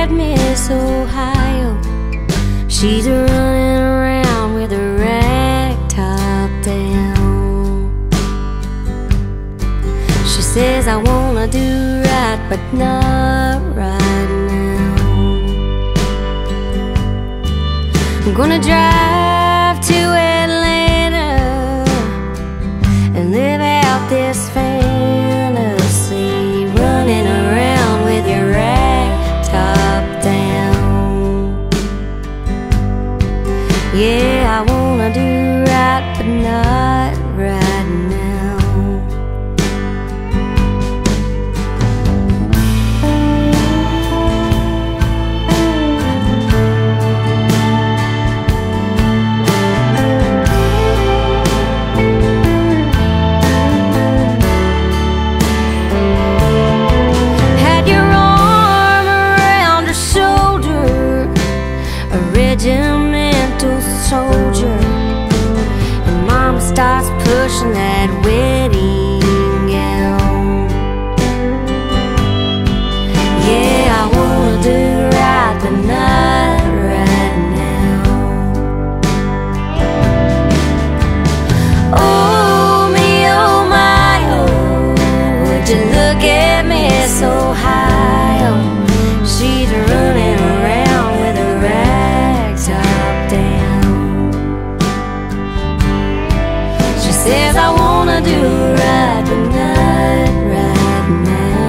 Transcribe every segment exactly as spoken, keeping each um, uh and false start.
at Miss Ohio. She's running around with her rag top down. She says, I wanna do right, but not right now. I'm gonna drive to Atlanta and live out this fantasy, running around with your rag top down. Yeah, I wanna do right, but not right now. Regimental soldier, and Mama starts pushing that wedding gown. Yeah, I wanna do right, but not right now. Oh me, oh my, oh, would you look at Miss Ohio? She's running around with a rag top down. She says, I wanna do right, but not right now.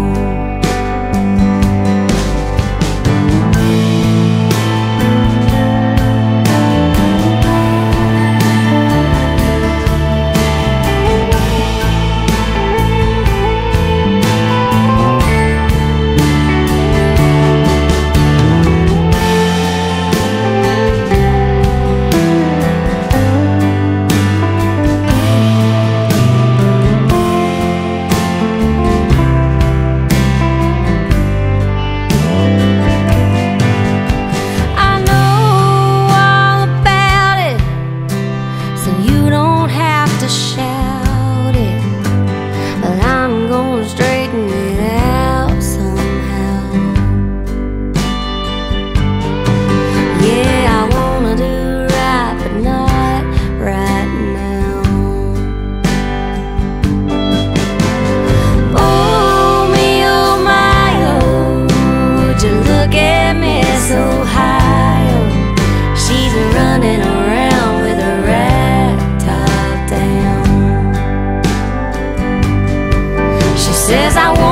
Ohio, she's running around with her rag top down. She says, I